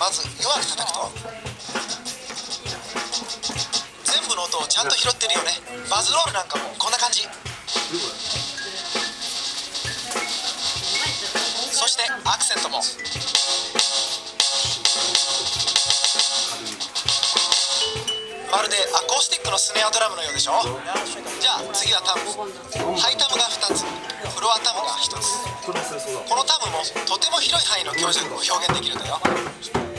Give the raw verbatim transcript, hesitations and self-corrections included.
まず弱く叩くと全部の音をちゃんと拾ってるよね。バズロールなんかもこんな感じ。そしてアクセントもまるでアコースティックのスネアドラムのようでしょ。じゃあ次はタム。ハイタムがふたつ、フロアタムがひとつ。このタムもとても広い範囲の強弱を表現できるんだよ。